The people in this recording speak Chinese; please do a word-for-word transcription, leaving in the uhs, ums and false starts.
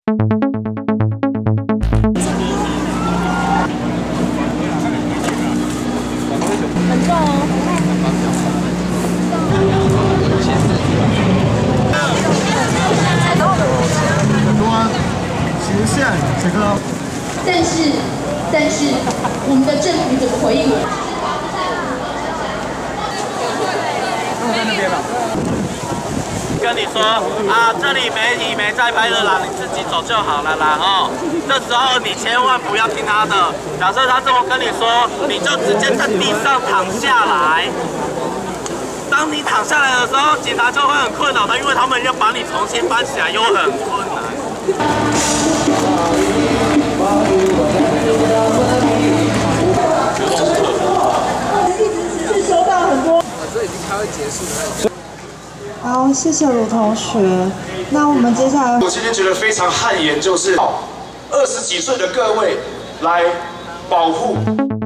很重哦。 很多实现这个， 但是，但是我们的政府怎么回应我？ 在那边了。 跟你说啊，这里没你没在拍的啦，你自己走就好了啦哦。这时候你千万不要听他的，假设他这么跟你说，你就直接在地上躺下来。当你躺下来的时候，警察就会很困扰的，因为他们要把你重新搬起来，又很困难。 一直持续收到很多。 这已经开会结束了。 好，谢谢卢同学。那我们接下来， 我今天觉得非常汗颜，就是二十几岁的各位来保护。